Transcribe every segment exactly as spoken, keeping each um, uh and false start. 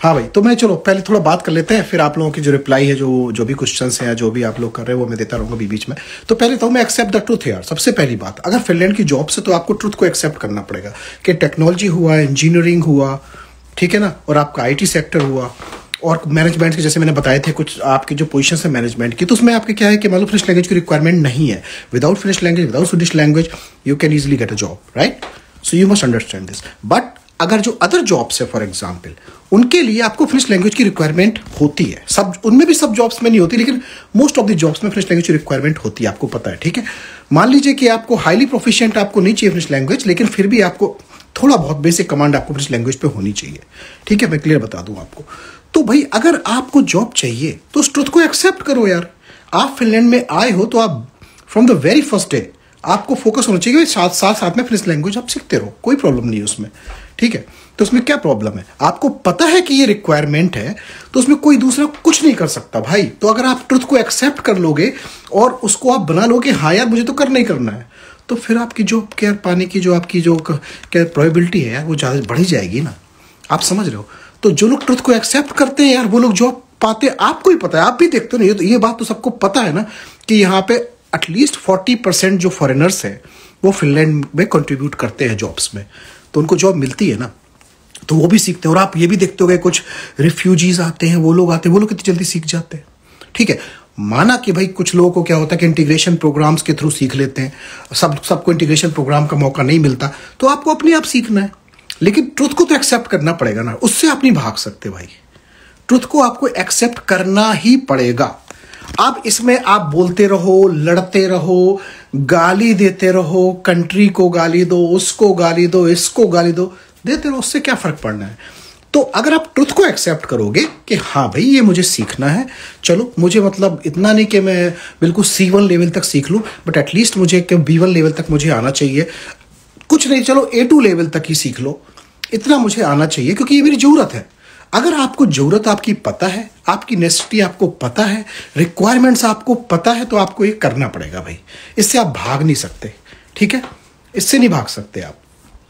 हाँ भाई, तो मैं चलो पहले थोड़ा बात कर लेते हैं, फिर आप लोगों की जो रिप्लाई है, जो जो भी क्वेश्चंस हैं, जो भी आप लोग कर रहे हो वो मैं देता रहूँगा बीच बीच में। तो पहले तो मैं एक्सेप्ट द ट्रुथ यार। सबसे पहली बात, अगर फिनलैंड की जॉब से, तो आपको ट्रुथ को एक्सेप्ट करना पड़ेगा कि टेक्नोलॉजी हुआ, इंजीनियरिंग हुआ, ठीक है ना, और आपका आई टी सेक्टर हुआ, और मैनेजमेंट के जैसे मैंने बताए थे कुछ आपकी जो पोजीशन है मैनेजमेंट की, तो उसमें आपके क्या है कि मतलब फिनिश लैंग्वेज की रिक्वायरमेंट नहीं है। Without Finnish language, without Swedish language you can easily get a job, right? So you must understand this. But अगर जो अदर जॉब्स है फॉर एग्जाम्पल, उनके लिए आपको फिनिश लैंग्वेज की रिक्वायरमेंट होती है। सब उनमें भी सब जॉब्स में नहीं होती, लेकिन मोस्ट ऑफ द जॉब्स में फिनिश लैंग्वेज की रिक्वायरमेंट होती है, आपको पता है, ठीक है। मान लीजिए कि आपको हाईली प्रोफिशिएंट आपको नहीं चाहिए फिनिश लैंग्वेज, लेकिन फिर भी आपको थोड़ा बहुत बेसिक कमांड आपको फिनिश लैंग्वेज पे होनी चाहिए, ठीक है। मैं क्लियर बता दूं आपको। तो भाई अगर आपको जॉब चाहिए तो उस ट्रुथ को एक्सेप्ट करो यार। आप फिनलैंड में आए हो तो आप from the very first day आपको फोकस होना चाहिए साथ साथ साथ में फिनिश लैंग्वेज आप सीखते रहो, कोई प्रॉब्लम नहीं है उसमें, ठीक है। तो उसमें क्या प्रॉब्लम है? आपको पता है कि ये रिक्वायरमेंट है, तो उसमें कोई दूसरा कुछ नहीं कर सकता भाई। तो अगर आप ट्रुथ को एक्सेप्ट कर लोगे और उसको आप बना लोगे, हाँ यार मुझे तो करना ही करना है, तो फिर आपकी जॉब केयर पाने की जो आपकी जो क्या प्रोबेबिलिटी है यार, वो ज़्यादा बढ़ी जाएगी ना। आप समझ रहे हो? तो जो लोग ट्रुथ को एक्सेप्ट करते हैं यार, वो लोग जॉब पाते, आपको ही पता है, आप भी देखते हो ना, ये बात तो सबको पता है ना कि यहाँ पे एटलीस्ट फोर्टी परसेंट जो फॉरेनर्स हैं वो फिनलैंड में कंट्रीब्यूट करते हैं जॉब्स में, तो उनको जॉब मिलती है ना, तो वो भी सीखते हैं। और आप ये भी देखते हो कुछ रिफ्यूजीज आते हैं, वो लोग आते हैं, वो लोग कितनी जल्दी सीख जाते हैं, ठीक है। माना कि भाई कुछ लोगों को क्या होता है कि इंटीग्रेशन प्रोग्राम्स के थ्रू सीख लेते हैं, सब सबको इंटीग्रेशन प्रोग्राम का मौका नहीं मिलता, तो आपको अपने आप सीखना है। लेकिन ट्रुथ को तो एक्सेप्ट करना पड़ेगा ना, उससे आप नहीं भाग सकते भाई। ट्रुथ को आपको एक्सेप्ट करना ही पड़ेगा। आप इसमें आप बोलते रहो, लड़ते रहो, गाली देते रहो, कंट्री को गाली दो, उसको गाली दो, इसको गाली दो, देते रहो, उससे क्या फर्क पड़ना है। तो अगर आप ट्रुथ को एक्सेप्ट करोगे कि हाँ भाई ये मुझे सीखना है, चलो मुझे मतलब इतना नहीं कि मैं बिल्कुल सी वन लेवल तक सीख लूँ, बट एटलीस्ट मुझे कि बी वन लेवल तक मुझे आना चाहिए, कुछ नहीं चलो ए टू लेवल तक ही सीख लो, इतना मुझे आना चाहिए क्योंकि ये मेरी जरूरत है। अगर आपको जरूरत आपकी पता है, आपकी नेसेसिटी आपको पता है, रिक्वायरमेंट्स आपको पता है, तो आपको ये करना पड़ेगा भाई। इससे आप भाग नहीं सकते, ठीक है, इससे नहीं भाग सकते आप,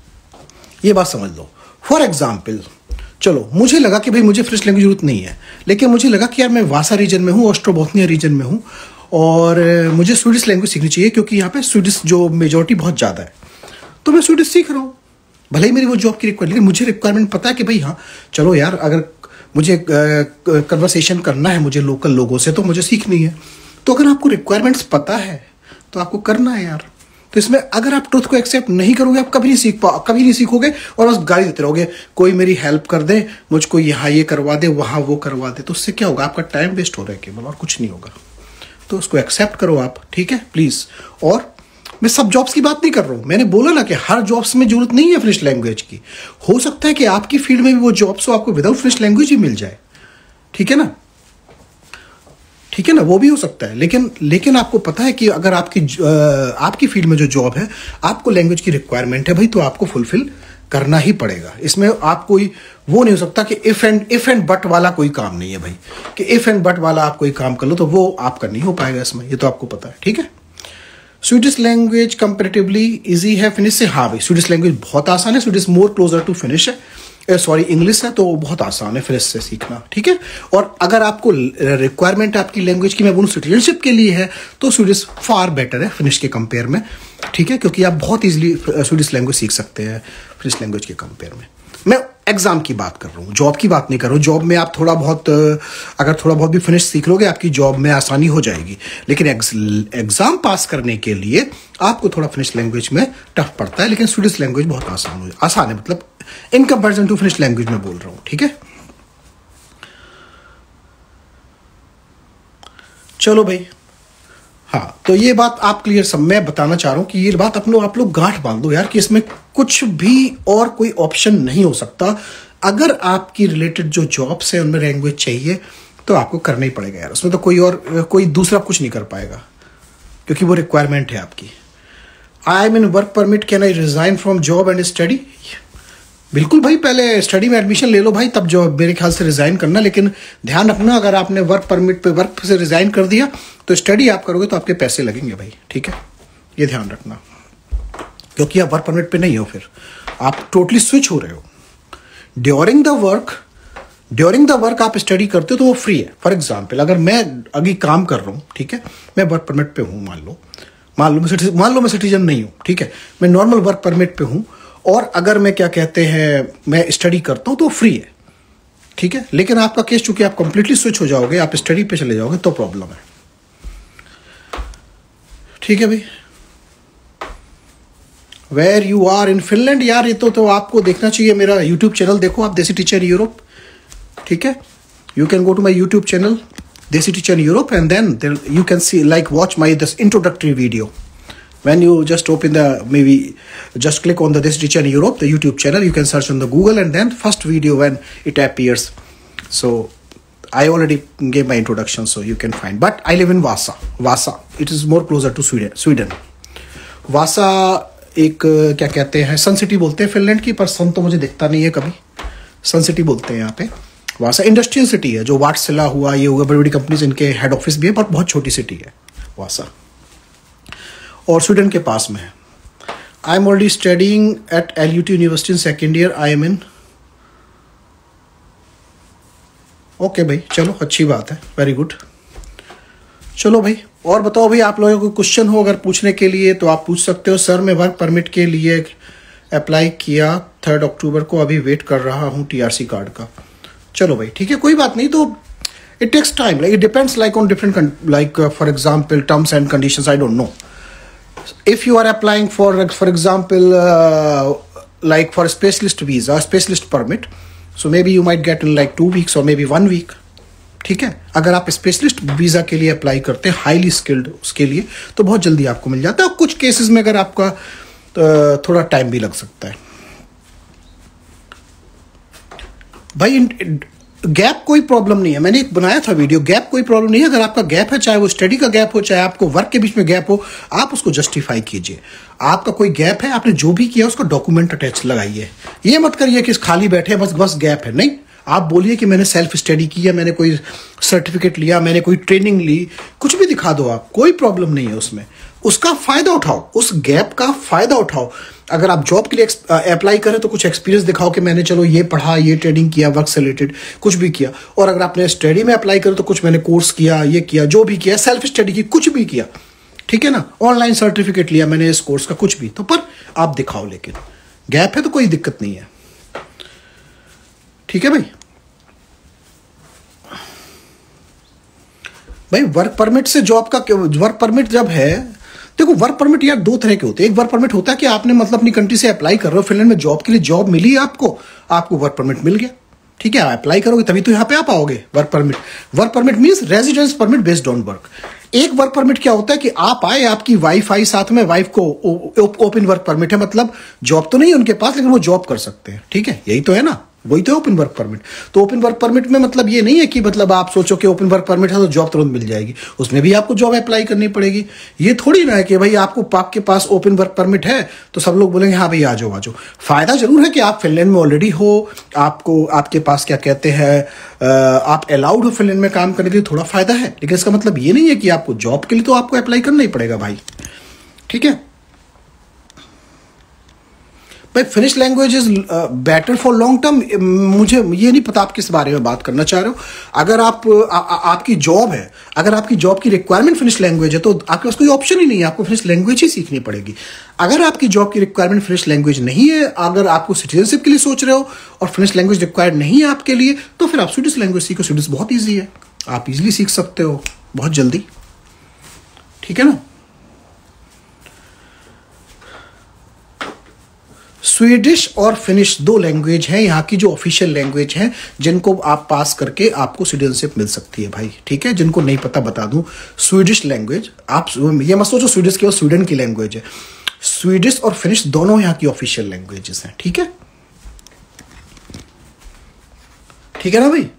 ये बात समझ लो। फॉर एग्जाम्पल चलो मुझे लगा कि भाई मुझे फिनिश लैंग्वेज जरूरत नहीं है, लेकिन मुझे लगा कि यार मैं वासा रीजन में हूँ, ऑस्ट्रोबोथनिया रीजन में हूँ, और मुझे स्वीडिश लैंग्वेज सीखनी चाहिए क्योंकि यहाँ पे स्वीडिश जो मेजोरिटी बहुत ज़्यादा है, तो मैं स्वीडिश सीख रहा हूँ। भले ही मेरी वो जॉब की रिक्वायरमेंट, लेकिन मुझे रिक्वायरमेंट पता है कि भाई हाँ चलो यार, अगर मुझे कन्वर्सेशन करना है मुझे लोकल लोगों से, तो मुझे सीखनी है। तो अगर आपको रिक्वायरमेंट्स पता है तो आपको करना है यार। तो इसमें अगर आप ट्रुथ को एक्सेप्ट नहीं करोगे, आप कभी नहीं सीख पाओ, कभी नहीं सीखोगे, और बस गाली देते रहोगे, कोई मेरी हेल्प कर दे, मुझको यहाँ ये करवा दे, वहाँ वो करवा दे, तो उससे क्या होगा? आपका टाइम वेस्ट हो रहा है केवल, और कुछ नहीं होगा। तो उसको एक्सेप्ट करो आप, ठीक है, प्लीज। और मैं सब जॉब्स की बात नहीं कर रहा हूँ, मैंने बोला ना कि हर जॉब्स में जरूरत नहीं है फिनिश लैंग्वेज की। हो सकता है कि आपकी फील्ड में भी वो जॉब्स हो आपको विदाउट फिनिश लैंग्वेज ही मिल जाए, ठीक है ना, ठीक है ना, वो भी हो सकता है। लेकिन लेकिन आपको पता है कि अगर आपकी आपकी फील्ड में जो जॉब है, आपको लैंग्वेज की रिक्वायरमेंट है भाई, तो आपको फुलफिल करना ही पड़ेगा। इसमें आप कोई वो नहीं हो सकता कि if and if and but वाला कोई काम नहीं है भाई, कि इफ एंड बट वाला आप कोई काम कर लो तो वो आपका नहीं हो पाएगा इसमें, ये तो आपको पता है, ठीक है। स्वीडिश लैंग्वेज कंपेरेटिवली इजी है फिनिश से? हाँ भाई, स्वीडिश लैंग्वेज बहुत आसान है, Swedish more closer to Finnish है, सॉरी इंग्लिश है, तो बहुत आसान है फिनिश से सीखना, ठीक है। और अगर आपको रिक्वायरमेंट आपकी लैंग्वेज की मैं बोलूँ सिटीजनशिप के लिए है, तो स्वीडिश फार बेटर है फिनिश के कंपेयर में, ठीक है, क्योंकि आप बहुत इजीली स्वीडिश लैंग्वेज सीख सकते हैं फिनिश लैंग्वेज के कंपेयर में। मैं एग्जाम की बात कर रहा हूँ, जॉब की बात नहीं कर रहा हूँ। जॉब में आप थोड़ा बहुत अगर थोड़ा बहुत भी फिनिश सीख लोगे, आपकी जॉब में आसानी हो जाएगी, लेकिन एग्जाम पास करने के लिए आपको थोड़ा फिनिश लैंग्वेज में टफ पड़ता है, लेकिन स्वीडिश लैंग्वेज बहुत आसान हो आसान है, मतलब in comparison to Finnish language में बोल रहा हूँ, ठीक है। चलो भाई, हाँ, तो ये बात आप क्लियर सब मैं बताना चाह रहा हूं कि ये बात अपने आप लोग गांठ बांध दो यार, कि इसमें कुछ भी और कोई ऑप्शन नहीं हो सकता। अगर आपकी रिलेटेड जो जॉब्स है उनमें लैंग्वेज चाहिए, तो आपको करना ही पड़ेगा यार, उसमें तो कोई और कोई दूसरा कुछ नहीं कर पाएगा, क्योंकि वो रिक्वायरमेंट है आपकी। I am in work permit, can I resign from job and study? बिल्कुल भाई, पहले स्टडी में एडमिशन ले लो भाई, तब जॉब मेरे ख्याल से रिजाइन करना। लेकिन ध्यान रखना, अगर आपने वर्क परमिट पे वर्क से रिजाइन कर दिया तो स्टडी आप करोगे तो आपके पैसे लगेंगे भाई, ठीक है, ये ध्यान रखना, क्योंकि आप वर्क परमिट पे नहीं हो, फिर आप टोटली स्विच हो रहे हो। During the work during the work आप स्टडी करते हो तो वो फ्री है। फॉर एग्जाम्पल अगर मैं अभी काम कर रहा हूँ, ठीक है, मैं वर्क परमिट पे हूँ, मान लो मान लो मैं मान लो मैं सिटीजन नहीं हूँ, ठीक है, मैं नॉर्मल वर्क परमिट पे हूँ, और अगर मैं क्या कहते हैं मैं स्टडी करता हूँ तो फ्री है, ठीक है। लेकिन आपका केस चूंकि आप कंप्लीटली स्विच हो जाओगे, आप स्टडी पे चले जाओगे तो प्रॉब्लम है, ठीक है भाई। Where you are in Finland, यार ये तो तो आपको देखना चाहिए मेरा यूट्यूब चैनल, देखो आप देसी टीचर यूरोप, ठीक है। You can go to my YouTube channel Desi Teacher Europe and then you can see like watch my this introductory video. When you just open the, maybe just click on the This Teacher Europe, the YouTube channel, you can search on the Google and then first video when it appears. So I already gave my introduction, so you can find. But I live in Vasa. Vasa. It is more closer to Sweden. Sweden. Vasa एक क्या कहते हैं, सन city बोलते हैं Finland की, पर सन तो मुझे दिखता नहीं है कभी, सन सिटी बोलते हैं यहाँ पे। वासा इंडस्ट्रियल सिटी है, जो वाटसिला हुआ, ये हुआ, बड़ी बड़ी कंपनीज, इनके हेड ऑफिस भी है, पर बहुत छोटी सिटी है वासा, और स्वीडन के पास में है। I am already studying at L U T university in second year, I am in. Okay भाई, चलो अच्छी बात है, वेरी गुड। चलो भाई, और बताओ भाई, आप लोगों को क्वेश्चन हो अगर पूछने के लिए तो आप पूछ सकते हो। सर मैं वर्क परमिट के लिए अप्लाई किया थर्ड अक्टूबर को, अभी वेट कर रहा हूँ टीआरसी कार्ड का। चलो भाई ठीक है, कोई बात नहीं, तो it takes time, like it depends like on different, like for example terms and conditions, I don't know. If you are applying for, for example, uh, like for a specialist visa, specialist permit, so maybe you might get in like two weeks or maybe one week. ठीक है, अगर आप specialist visa के लिए apply करते हैं, highly skilled, उसके लिए तो बहुत जल्दी आपको मिल जाता है। और कुछ केसेस में अगर आपका थोड़ा टाइम भी लग सकता है भाई। गैप कोई प्रॉब्लम नहीं है, मैंने एक बनाया था वीडियो, गैप कोई प्रॉब्लम नहीं है। अगर आपका गैप है, चाहे वो स्टडी का गैप हो, चाहे आपको वर्क के बीच में गैप हो, आप उसको जस्टिफाई कीजिए। आपका कोई गैप है, आपने जो भी किया उसका डॉक्यूमेंट अटैच लगाइए। ये मत करिए कि खाली बैठे बस बस गैप है, नहीं, आप बोलिए कि मैंने सेल्फ स्टडी किया, मैंने कोई सर्टिफिकेट लिया, मैंने कोई ट्रेनिंग ली, कुछ भी दिखा दो आप, कोई प्रॉब्लम नहीं है उसमें। उसका फायदा उठाओ, उस गैप का फायदा उठाओ। अगर आप जॉब के लिए अप्लाई करें तो कुछ एक्सपीरियंस दिखाओ कि मैंने चलो ये पढ़ा, ये ट्रेनिंग किया, वर्क से रिलेटेड कुछ भी किया। और अगर आपने स्टडी में अप्लाई करें तो कुछ मैंने कोर्स किया, ये किया, जो भी किया, सेल्फ स्टडी की, कुछ भी किया, ठीक है ना, ऑनलाइन सर्टिफिकेट लिया मैंने इस कोर्स का, कुछ भी, तो पर आप दिखाओ। लेकिन गैप है तो कोई दिक्कत नहीं है, ठीक है भाई। भाई वर्क परमिट से जॉब का, वर्क परमिट जब है, देखो वर्क परमिट यार दो तरह के होते हैं। एक वर्क परमिट होता है कि आपने मतलब अपनी कंट्री से अप्लाई कर रहे हो, फिनलैंड में जॉब के लिए, जॉब मिली आपको, आपको वर्क परमिट मिल गया, ठीक है, अप्लाई करोगे तभी तो यहाँ पे आप आओगे। Work permit, work permit means residence permit based on work. एक वर्क परमिट क्या होता है कि आप आए, आपकी वाइफ आई साथ में, वाइफ को ओपन वर्क परमिट है, मतलब जॉब तो नहीं है उनके पास, लेकिन वो जॉब कर सकते हैं, ठीक है, यही तो है ना, वही तो ओपन वर्क परमिट। तो ओपन वर्क परमिट में मतलब ये नहीं है कि मतलब आप सोचो कि ओपन वर्क परमिट है तो जॉब तुरंत मिल जाएगी, उसमें भी आपको जॉब अप्लाई करनी पड़ेगी। ये थोड़ी ना है कि भाई आपको पाक के पास ओपन वर्क परमिट है तो सब लोग बोलेंगे हाँ भाई आ जाओ आ जाओ। फायदा जरूर है कि आप फिनलैंड में ऑलरेडी हो, आपको, आपके पास क्या कहते हैं, आप अलाउड हो फिनलैंड में काम करने के लिए, थोड़ा फायदा है। लेकिन इसका मतलब ये नहीं है कि आपको जॉब के लिए तो आपको अप्लाई करना ही पड़ेगा भाई, ठीक है भाई। Finnish language is better for long term, मुझे ये नहीं पता आप किस बारे में बात करना चाह रहे हो। अगर आप आ, आ, आपकी जॉब है, अगर आपकी जॉब की रिक्वायरमेंट फिनिश लैंग्वेज है तो आपके पास कोई ऑप्शन ही नहीं है, आपको फिनिश लैंग्वेज ही सीखनी पड़ेगी। अगर आपकी जॉब की रिक्वायरमेंट फिनिश लैंग्वेज नहीं है, अगर आपको सिटीजनशिप के लिए सोच रहे हो और फिनिश लैंग्वेज रिक्वायर्ड नहीं है आपके लिए, तो फिर आप स्वीडिश लैंग्वेज सीखो। स्वीडिश बहुत ईजी है, आप इजिली सीख सकते हो बहुत जल्दी, ठीक है ना। स्वीडिश और फिनिश दो लैंग्वेज हैं यहाँ की जो ऑफिशियल लैंग्वेज हैं, जिनको आप पास करके आपको सिटीजनशिप मिल सकती है भाई, ठीक है। जिनको नहीं पता बता दूं, स्वीडिश लैंग्वेज, आप ये मत सोचो स्वीडिश केवल स्वीडन की लैंग्वेज है, स्वीडिश और फिनिश दोनों यहाँ की ऑफिशियल लैंग्वेजेस हैं, ठीक है, ठीक है ना भाई।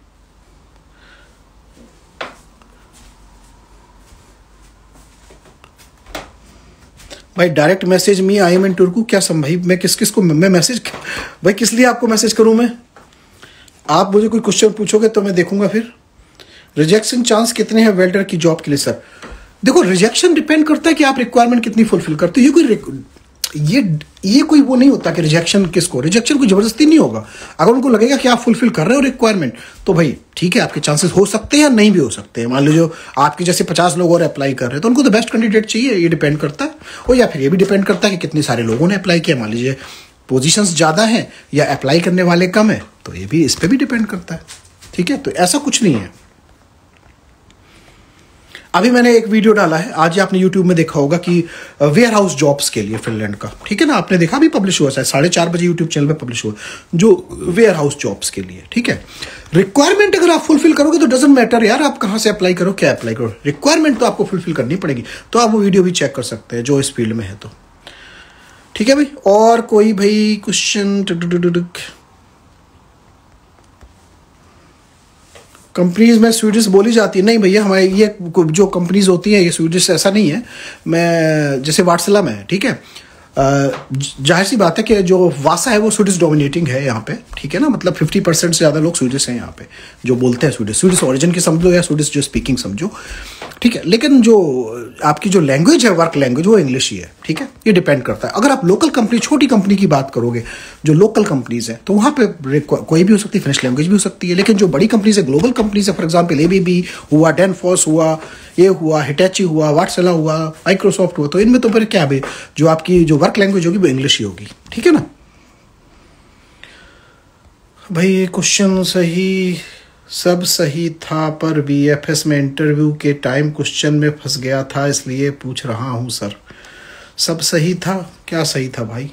भाई direct message me I am in Turku, क्या सम भाई, मैं किस किस को मैं मैसेज, भाई किस लिए आपको मैसेज करूं मैं? आप मुझे कोई क्वेश्चन पूछोगे तो मैं देखूंगा। फिर रिजेक्शन चांस कितने हैं वेल्डर की जॉब के लिए? सर देखो, रिजेक्शन डिपेंड करता है कि आप रिक्वायरमेंट कितनी फुलफिल करते हो। ये कोई ये ये कोई वो नहीं होता कि रिजेक्शन किसको, रिजेक्शन कोई जबरदस्ती नहीं होगा। अगर उनको लगेगा कि आप फुलफिल कर रहे हो रिक्वायरमेंट तो भाई ठीक है, आपके चांसेस हो सकते हैं या नहीं भी हो सकते हैं। मान लीजिए आपके जैसे पचास लोग और अप्लाई कर रहे हैं तो उनको तो बेस्ट कैंडिडेट चाहिए, ये डिपेंड करता है। और या फिर ये भी डिपेंड करता है कि कितने सारे लोगों ने अप्लाई किया। मान लीजिए पोजीशंस ज़्यादा हैं या अप्लाई करने वाले कम है, तो ये भी इस पर भी डिपेंड करता है। ठीक है, तो ऐसा कुछ नहीं है। अभी मैंने एक वीडियो डाला है, आज आपने यूट्यूब में देखा होगा कि वेयर हाउस जॉब्स के लिए फिनलैंड का, ठीक है ना, आपने देखा, अभी पब्लिश हुआ है, साढ़े चार बजे यूट्यूब चैनल पे पब्लिश हुआ, जो वेयर हाउस जॉब्स के लिए। ठीक है, रिक्वायरमेंट अगर आप फुलफिल करोगे तो डजंट मैटर यार आप कहाँ से अप्लाई करो, क्या अप्लाई करो, रिक्वायरमेंट तो आपको फुलफिल करनी पड़ेगी। तो आप वो वीडियो भी चेक कर सकते हैं जो इस फील्ड में है। तो ठीक है भाई, और कोई भाई क्वेश्चन? कंपनीज में स्वीडिश बोली जाती है? नहीं भैया, हमारे ये जो कंपनीज होती हैं ये स्वीडिश ऐसा नहीं है। मैं जैसे वाटसला में है, ठीक है, जाहिर सी बात है कि जो वासा है वो स्वीडिश डोमिनेटिंग है यहाँ पे। ठीक है ना, मतलब फिफ्टी परसेंट से ज़्यादा लोग स्वीडिश हैं यहाँ पे जो बोलते हैं स्वीडिश, स्वीडिश ओरिजिन की समझो या स्वीडिश जो स्पीकिंग समझो। ठीक है, लेकिन जो आपकी जो लैंग्वेज है, वर्क लैंग्वेज, वो इंग्लिश ही है। ठीक है, ये डिपेंड करता है। अगर आप लोकल कंपनी, छोटी कंपनी की बात करोगे, जो लोकल कंपनीज हैं, तो वहाँ पे कोई भी हो सकती है, फिनिश लैंग्वेज भी हो सकती है। लेकिन जो बड़ी कंपनीज है, ग्लोबल कंपनीज है, for example A B B हुआ, डेनफॉस हुआ, ये हुआ, हिटैची हुआ, वाटसला हुआ, माइक्रोसॉफ्ट हुआ, तो इनमें तो फिर क्या है, जो आपकी जो वर्क लैंग्वेज होगी वो इंग्लिश ही होगी। ठीक है ना भाई। क्वेश्चन सही, सब सही था, पर बीएफएस में इंटरव्यू के टाइम क्वेश्चन में फंस गया था, इसलिए पूछ रहा हूं सर। सब सही था? क्या सही था भाई?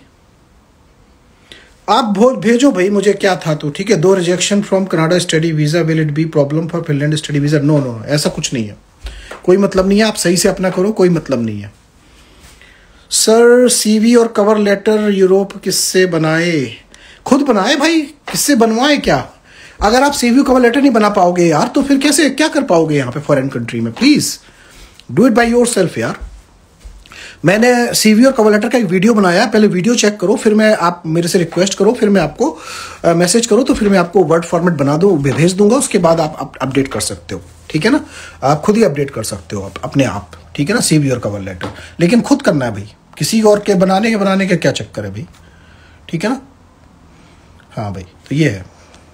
आप भेजो भाई मुझे क्या था तो। ठीक है, दो rejection from Canada study visa, will it be problem for Finland study visa? No no, ऐसा कुछ नहीं है, कोई मतलब नहीं है। आप सही से अपना करो, कोई मतलब नहीं है। सर सीवी और कवर लेटर यूरोप किससे बनाए? खुद बनाए भाई, किससे बनवाए क्या? अगर आप सीवी कवर लेटर नहीं बना पाओगे यार तो फिर कैसे, क्या कर पाओगे यहाँ पे फॉरेन कंट्री में? Please do it by yourself यार। मैंने सीवी और कवर लेटर का एक वीडियो बनाया, पहले वीडियो चेक करो, फिर मैं, आप मेरे से रिक्वेस्ट करो, फिर मैं आपको मैसेज करो, तो फिर मैं आपको वर्ड फॉर्मेट बना दूँ, भेज दूंगा, उसके बाद आप अपडेट कर सकते हो। ठीक है ना, आप खुद ही अपडेट कर सकते हो आप अपने आप। ठीक है ना, सीवी और कवर लेटर, लेकिन खुद करना है भाई, किसी और के बनाने के बनाने का क्या चक्कर है भाई। ठीक है ना, हाँ भाई, तो ये है।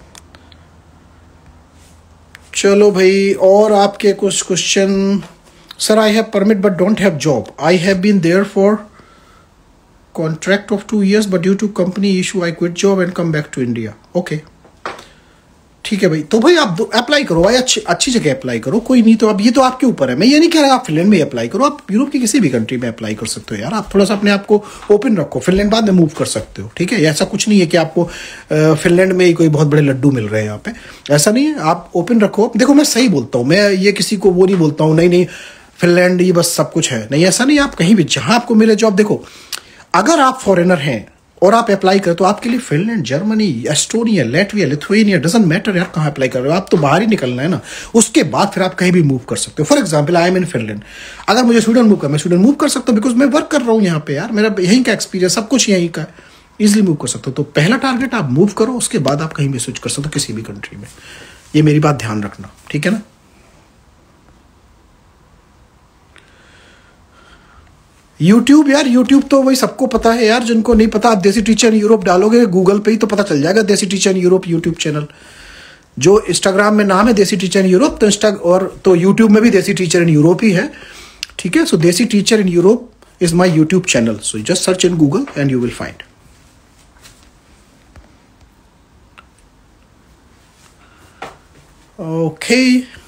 चलो भाई, और आपके कुछ question? Sir I have permit but don't have job, I have been there for contract of two years but due to company issue I quit job and come back to India. Okay, ठीक है भाई, तो भाई आप apply करो भाई, अच्छी अच्छी जगह अप्लाई करो, कोई नहीं तो अब ये तो आपके ऊपर है। मैं ये नहीं कह रहा आप फिनलैंड में अप्लाई करो, आप यूरोप की किसी भी कंट्री में अप्लाई कर सकते हो यार। आप थोड़ा सा अपने आप को ओपन रखो, फिनलैंड बाद में मूव कर सकते हो। ठीक है, ऐसा कुछ नहीं है कि आपको फिनलैंड में ही कोई बहुत बड़े लड्डू मिल रहे हैं यहाँ पे, ऐसा नहीं है। आप ओपन रखो। देखो मैं सही बोलता हूँ, मैं ये किसी को वो नहीं बोलता हूँ नहीं नहीं फिनलैंड ये बस सब कुछ है, नहीं ऐसा नहीं। आप कहीं भी जहाँ आपको मिले जॉब, देखो अगर आप फॉरेनर हैं और आप अप्लाई करें तो आपके लिए Finland, Germany, Estonia, Latvia, Lithuania, doesn't matter यार कहाँ अप्लाई कर रहे हो, आप तो बाहर ही निकलना है ना। उसके बाद फिर आप कहीं भी मूव कर सकते हो। For example I am in Finland, अगर मुझे स्वीडन मूव कर, मैं स्वीडन मूव कर सकता हूँ, बिकॉज मैं वर्क कर रहा हूँ यहाँ पे यार, मेरा यहीं का एक्सपीरियंस, सब कुछ यहीं का है, इजिली मूव कर सकते हो। तो पहला टारगेट आप मूव करो, उसके बाद आप कहीं भी स्विच कर सकते हो किसी भी कंट्री में। ये मेरी बात ध्यान रखना, ठीक है ना। यूट्यूब यार, यूट्यूब तो वही सबको पता है यार, जिनको नहीं पता आप देसी टीचर इन यूरोप डालोगे गूगल पे ही तो पता चल जाएगा, Desi Teacher in Europe YouTube channel. जो इंस्टाग्राम में नाम है देसी टीचर इन यूरोप, तो इंस्टा और तो यूट्यूब में भी देसी टीचर इन यूरोप ही है। ठीक है, so Desi Teacher in Europe is my YouTube channel, so just search in Google and you will find. Okay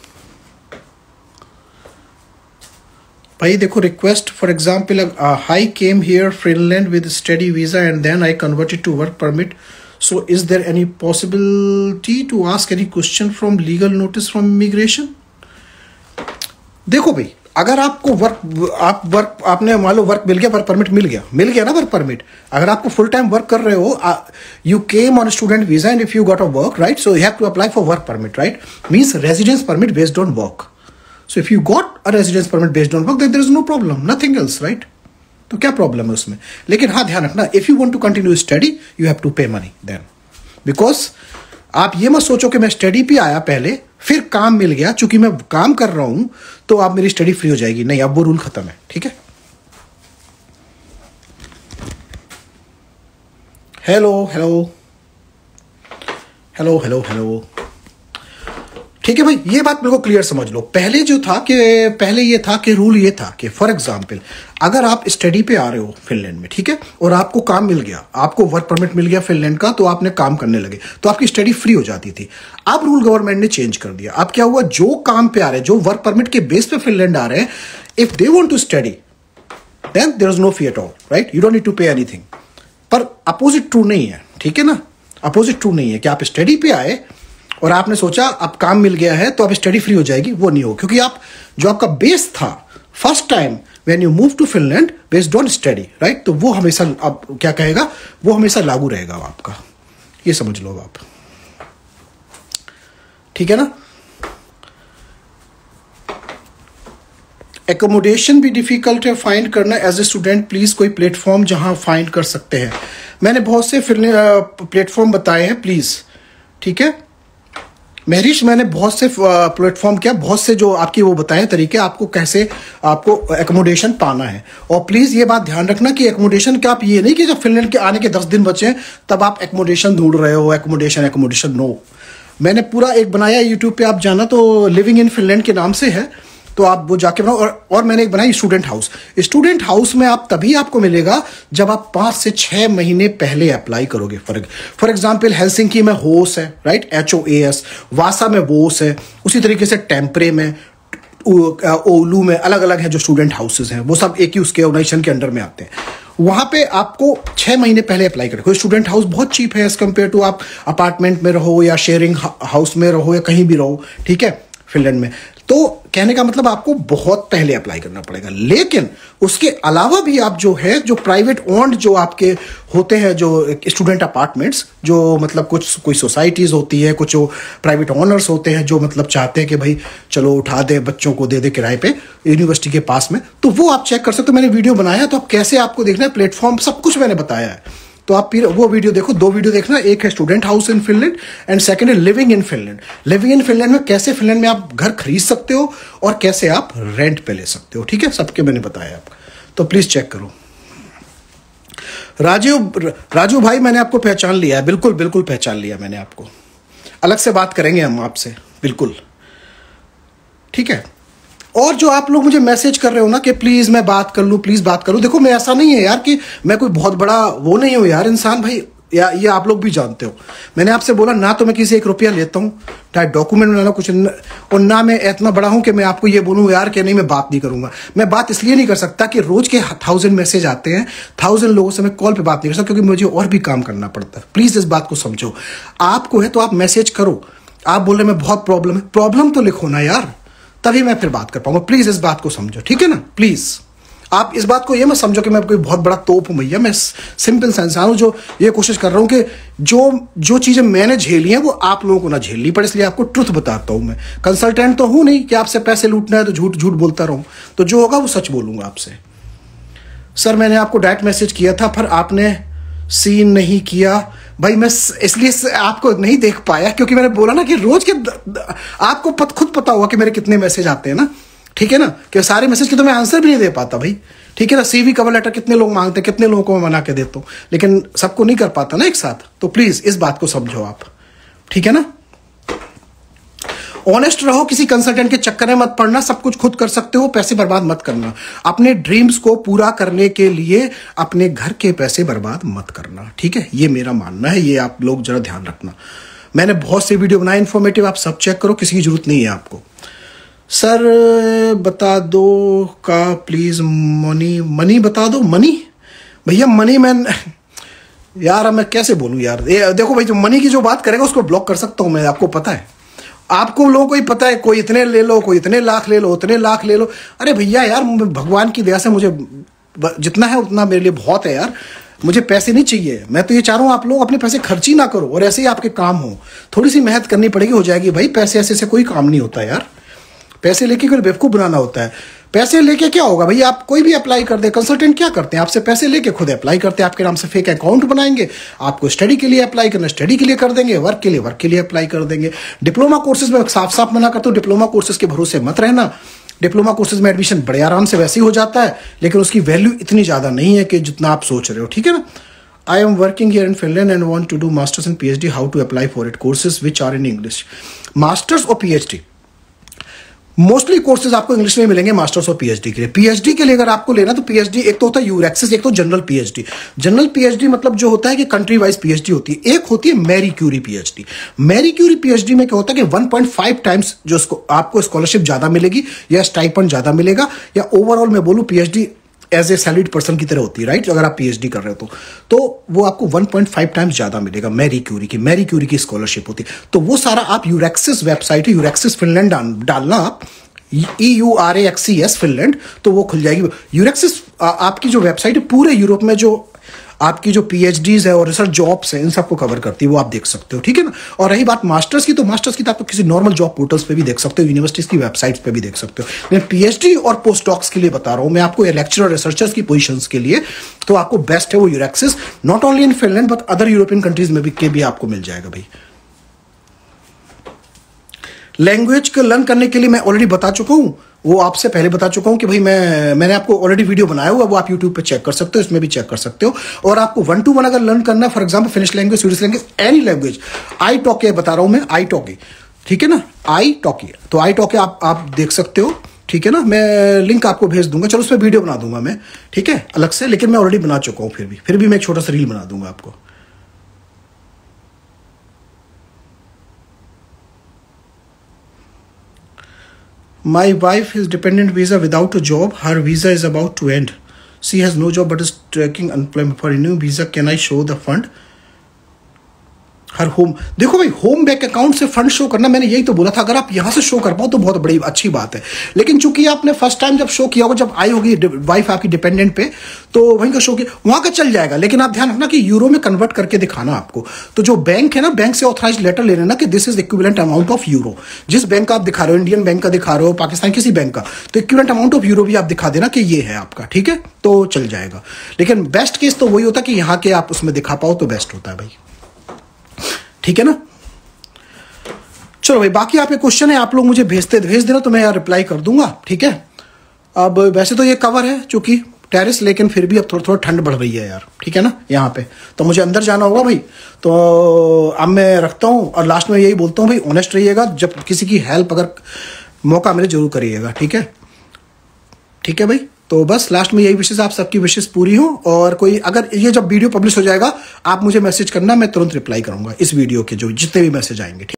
भाई, देखो request for example, I came here Finland with study visa and then I converted to work permit, so is there any possibility to ask any question from legal notice from immigration? देखो भाई, अगर आपको work आप work आपने मान लो work मिल गया, work permit मिल गया मिल गया ना वर्क परमिट, अगर आपको फुल टाइम वर्क कर रहे हो, you came on student visa and if you got a work, right, so you have to apply for work permit, right, means residence permit based on work. So if you got a residence permit based on work, then there is no problem, nothing else, right? तो क्या problem है उसमें? लेकिन हाँ ध्यान रखना, if you want to continue study, you have to pay money then, because आप ये मत सोचो कि मैं स्टडी पे आया पहले फिर काम मिल गया, चूंकि मैं काम कर रहा हूं तो आप मेरी स्टडी फ्री हो जाएगी, नहीं, अब वो रूल खत्म है। ठीक है, hello hello hello hello hello ठीक है भाई, ये बात मेरे को क्लियर समझ लो। पहले जो था कि पहले ये था कि रूल ये था कि फॉर एग्जांपल अगर आप स्टडी पे आ रहे हो फिनलैंड में, ठीक है, और आपको काम मिल गया, आपको वर्क परमिट मिल गया फिनलैंड का, तो आपने काम करने लगे तो आपकी स्टडी फ्री हो जाती थी। अब रूल गवर्नमेंट ने चेंज कर दिया। अब क्या हुआ, जो काम पे आ रहे हैं, जो वर्क परमिट के बेस पे फिनलैंड आ रहे हैं, if they want to study then there is no fee at all, right, you don't need to pay anything. पर अपोजिट ट्रू नहीं है, ठीक है ना, अपोजिट ट्रू नहीं है कि आप स्टडी पे आए और आपने सोचा अब काम मिल गया है तो अब स्टडी फ्री हो जाएगी, वो नहीं हो, क्योंकि आप जो आपका बेस था first time when you move to Finland based on study, right, तो वो हमेशा अब क्या कहेगा, वो हमेशा लागू रहेगा आपका, ये समझ लो आप, ठीक है ना। एकोमोडेशन भी डिफिकल्ट है फाइंड करना एज ए स्टूडेंट, प्लीज कोई प्लेटफॉर्म जहां फाइंड कर सकते हैं। मैंने बहुत से प्लेटफॉर्म बताए हैं, प्लीज, ठीक है महरीश, मैंने बहुत से प्लेटफॉर्म किया, बहुत से जो आपकी वो बताए तरीके आपको कैसे आपको एकोमोडेशन पाना है। और प्लीज ये बात ध्यान रखना कि एकोमोडेशन का आप ये नहीं कि जब फिनलैंड के आने के दस दिन बचे तब आप एकोमोडेशन ढूंढ रहे हो, एकोमोडेशन एकोमोडेशन नो। मैंने पूरा एक बनाया यूट्यूब पे, आप जाना तो लिविंग इन फिनलैंड के नाम से है, तो आप वो जाके बनाओ। और, और मैंने एक बनाई स्टूडेंट हाउस। स्टूडेंट हाउस में आप तभी आपको मिलेगा जब आप पांच से छह महीने पहले अप्लाई करोगे। फॉर फॉर एग्जाम्पल हेलसिंकी में होस है, right, H O A S, Vaasa में वोस है, उसी तरीके से टेम्परे में, ओलू में अलग अलग है जो स्टूडेंट हाउसेज हैं, वो सब एक ही उसके ऑर्गेनाइजेशन के अंडर में आते हैं। वहां पे आपको छह महीने पहले अप्लाई करें। कोई स्टूडेंट हाउस बहुत चीप है एज कम्पेयर टू आप अपार्टमेंट में रहो या शेयरिंग हाउस में रहो या कहीं भी रहो, ठीक है, फिनलैंड में। तो कहने का मतलब आपको बहुत पहले अप्लाई करना पड़ेगा। लेकिन उसके अलावा भी आप जो है जो प्राइवेट ओन्ड जो आपके होते हैं जो स्टूडेंट अपार्टमेंट्स, जो मतलब कुछ कोई सोसाइटीज होती है, कुछ जो प्राइवेट ओनर्स होते हैं जो मतलब चाहते हैं कि भाई चलो उठा दे बच्चों को, दे दे किराए पे यूनिवर्सिटी के पास में, तो वो आप चेक कर सकते हो। मैंने वीडियो बनाया, तो आप कैसे आपको देखना है प्लेटफॉर्म सब कुछ मैंने बताया है, तो आप फिर वो वीडियो देखो। दो वीडियो देखना, एक है student house in Finland and second है living in Finland. Living in Finland में कैसे फिनलैंड में आप घर खरीद सकते हो और कैसे आप रेंट पे ले सकते हो, ठीक है, सबके मैंने बताया आपको, तो प्लीज चेक करो। राजीव राजू भाई, मैंने आपको पहचान लिया है, बिल्कुल बिल्कुल पहचान लिया मैंने आपको। अलग से बात करेंगे हम आपसे, बिल्कुल, ठीक है। और जो आप लोग मुझे मैसेज कर रहे हो ना कि प्लीज मैं बात कर लूं, प्लीज बात कर लूं, देखो मैं ऐसा नहीं है यार कि मैं कोई बहुत बड़ा वो नहीं हूं यार इंसान भाई, या ये आप लोग भी जानते हो। मैंने आपसे बोला ना तो मैं किसी एक रुपया लेता हूं, ना डॉक्यूमेंट बनाना कुछ न, और ना मैं इतना बड़ा हूं कि मैं आपको ये बोलूं यार कि नहीं मैं बात नहीं करूंगा। मैं बात इसलिए नहीं कर सकता कि रोज के थाउजेंड मैसेज आते हैं, थाउजेंड लोगों से मैं कॉल पे बात नहीं कर सकता, क्योंकि मुझे और भी काम करना पड़ता है। प्लीज इस बात को समझो। आपको है तो आप मैसेज करो, आप बोल रहे मैं बहुत प्रॉब्लम है, प्रॉब्लम तो लिखो ना यार, तभी मैं फिर बात कर पाऊंगा। प्लीज इस बात को समझो, ठीक है ना, प्लीज आप इस बात को ये मत समझो कि मैं कोई बहुत बड़ा तोप हूं भैया। मैं सिंपल सा इंसान हूं जो ये कोशिश कर रहा हूं कि जो जो चीजें मैंने झेली हैं वो आप लोगों को ना झेलनी पड़े, इसलिए आपको ट्रुथ बताता हूं। मैं कंसल्टेंट तो हूं नहीं कि आपसे पैसे लूटना है तो झूठ झूठ बोलता रहूं, तो जो होगा वो सच बोलूंगा आपसे। सर मैंने आपको डायरेक्ट मैसेज किया था पर आपने सीन नहीं किया भाई, मैं इसलिए आपको नहीं देख पाया क्योंकि मैंने बोला ना कि रोज के आपको पत, खुद पता होगा कि मेरे कितने मैसेज आते हैं ना, ठीक है ना, कि सारे मैसेज के तो मैं आंसर भी नहीं दे पाता भाई, ठीक है ना। सीवी कवर लेटर कितने लोग मांगते हैं, कितने लोगों को मैं मना के देता हूं, लेकिन सबको नहीं कर पाता ना एक साथ। तो प्लीज इस बात को समझो आप, ठीक है ना। ऑनेस्ट रहो, किसी कंसल्टेंट के चक्कर में मत पड़ना, सब कुछ खुद कर सकते हो, पैसे बर्बाद मत करना। अपने ड्रीम्स को पूरा करने के लिए अपने घर के पैसे बर्बाद मत करना, ठीक है, ये मेरा मानना है, ये आप लोग जरा ध्यान रखना। मैंने बहुत से वीडियो बनाए इन्फॉर्मेटिव, आप सब चेक करो, किसी की जरूरत नहीं है आपको। सर बता दो का प्लीज, मनी मनी बता दो। मनी भैया मनी मैन यार अब मैं कैसे बोलूं यार, देखो भाई जो मनी की जो बात करेगा उसको ब्लॉक कर सकता हूं मैं, आपको पता है, आपको लोगों को ही पता है, कोई इतने ले लो, कोई इतने लाख ले लो, उतने लाख ले लो। अरे भैया यार भगवान की दया से मुझे जितना है उतना मेरे लिए बहुत है यार, मुझे पैसे नहीं चाहिए। मैं तो ये चाह रहा हूँ आप लोग अपने पैसे खर्च ही ना करो और ऐसे ही आपके काम हो, थोड़ी सी मेहनत करनी पड़ेगी, हो जाएगी भाई। पैसे ऐसे से कोई काम नहीं होता यार, पैसे लेके कोई बेवकूफ बनाना होता है। पैसे लेके क्या होगा भैया, आप कोई भी अप्लाई कर दे, कंसल्टेंट क्या करते हैं, आपसे पैसे लेके खुद अप्लाई करते हैं, आपके नाम से फेक अकाउंट बनाएंगे, आपको स्टडी के लिए अप्लाई करना स्टडी के लिए कर देंगे, वर्क के लिए वर्क के लिए अप्लाई कर देंगे। डिप्लोमा कोर्सेज में साफ साफ मना करता हूं, डिप्लोमा कोर्सेज के भरोसे मत रहना। डिप्लोमा कोर्सेज में एडमिशन बड़े आराम से वैसे ही हो जाता है, लेकिन उसकी वैल्यू इतनी ज्यादा नहीं है कि जितना आप सोच रहे हो, ठीक है ना। I am working here in Finland and want to do masters in PhD, how to apply for it, courses which are in English. Masters और पीएचडी मोस्टली कोर्सेज आपको इंग्लिश में मिलेंगे मास्टर्स और पीएचडी के लिए। पीएचडी के लिए अगर आपको लेना तो पीएचडी एक तो होता है यूरेक्सिस, एक तो जनरल पीएचडी। जनरल पीएचडी मतलब जो होता है कि कंट्री वाइज पीएचडी होती है। एक होती है Marie Curie PhD. Marie Curie PhD में क्या होता है कि वन पॉइंट फाइव टाइम्स जो आपको स्कॉलरशिप ज्यादा मिलेगी या स्टाइपेंड ज्यादा मिलेगा, या ओवरऑल मैं बोलूं PhD as a salaried person की तरह होती है, राइट। अगर आप पीएचडी कर रहे हो तो तो वो आपको वन पॉइंट फाइव टाइम्स ज्यादा मिलेगा। मैरी क्यूरी की मैरी क्यूरी की स्कॉलरशिप होती है। तो वो सारा आप यूरेक्सिस वेबसाइट है, यूरेक्सिस फिनलैंड डालना आप, E U R A X E S Finland, तो वो खुल जाएगी। यूरेक्सिस आपकी जो वेबसाइट है पूरे यूरोप में जो आपकी जो पीएचडीज है और रिसर्च जॉब्स हैं इन सबको कवर करती है, वो आप देख सकते हो, ठीक है ना। और रही बात मास्टर्स की, तो मास्टर्स की तो आप किसी नॉर्मल जॉब पोर्टल्स पे भी देख सकते हो, यूनिवर्सिटीज की वेबसाइट्स पे भी देख सकते हो। मैं पीएचडी और पोस्ट डॉक्स के लिए बता रहा हूं, मैं आपको लेक्चरर रिसर्चर्स की पोजीशंस के लिए तो आपको बेस्ट है वो Euraxess, not only in Finland but other European countries में भी के भी आपको मिल जाएगा भाई। लैंग्वेज को लर्न करने के लिए मैं ऑलरेडी बता चुका हूं, वो आपसे पहले बता चुका हूं कि भाई मैं मैंने आपको ऑलरेडी वीडियो बनाया हुआ, वो आप यूट्यूब पे चेक कर सकते हो, इसमें भी चेक कर सकते हो। और आपको वन टू वन अगर लर्न करना है, for example Finnish language, Swedish language, any language, italki बता रहा हूं मैं, आई टॉकी, ठीक है ना, आई टॉकी, तो आई टॉकी आप आप देख सकते हो, ठीक है ना। मैं लिंक आपको भेज दूंगा, चलो उस पर वीडियो बना दूंगा मैं, ठीक है, अलग से, लेकिन मैं ऑलरेडी बना चुका हूं, फिर भी फिर भी मैं एक छोटा सा रील बना दूंगा आपको। My wife is dependent visa without a job. Her visa is about to end. She has no job but is tracking unemployment. For a new visa, can I show the fund? हर home, देखो भाई home bank account से fund show करना, मैंने यही तो बोला था, अगर आप यहां से शो कर पाओ तो बहुत बड़ी अच्छी बात है। लेकिन चूंकि आपने फर्स्ट टाइम जब शो किया होगा, जब आई होगी वाइफ आपकी डिपेंडेंट पे, तो वहीं का शो किया, वहां का चल जाएगा। लेकिन आप ध्यान रखना कि यूरो में कन्वर्ट करके दिखाना आपको। तो जो बैंक है ना, बैंक से ऑथराइज लेटर ले लेना कि this is equivalent amount of euro. जिस बैंक का आप दिखा रहे हो, इंडियन बैंक का दिखा रहे हो, पाकिस्तान किसी बैंक का, तो इक्विवेलेंट अमाउंट ऑफ यूरो भी आप दिखा देना कि ये है आपका, ठीक है, तो चल जाएगा। लेकिन बेस्ट केस तो वही होता कि यहाँ के आप उसमें दिखा पाओ तो बेस्ट होता है भाई, ठीक है ना। चलो भाई, बाकी आपके क्वेश्चन है आप लोग मुझे भेजते भेज देना तो मैं यार रिप्लाई कर दूंगा, ठीक है। अब वैसे तो ये कवर है चूंकि टेरिस, लेकिन फिर भी अब थोड़ा थोड़ा ठंड बढ़ रही है यार, ठीक है ना, यहाँ पे तो मुझे अंदर जाना होगा भाई। तो अब मैं रखता हूँ, और लास्ट में यही बोलता हूँ भाई, ऑनेस्ट रहिएगा, जब किसी की हेल्प अगर मौका मिले जरूर करिएगा, ठीक है, ठीक है भाई। तो बस लास्ट में यही विशेष, आप सबकी विशेष पूरी हो। और कोई अगर ये जब वीडियो पब्लिश हो जाएगा आप मुझे मैसेज करना, मैं तुरंत रिप्लाई करूंगा इस वीडियो के जो जितने भी मैसेज आएंगे, ठीक।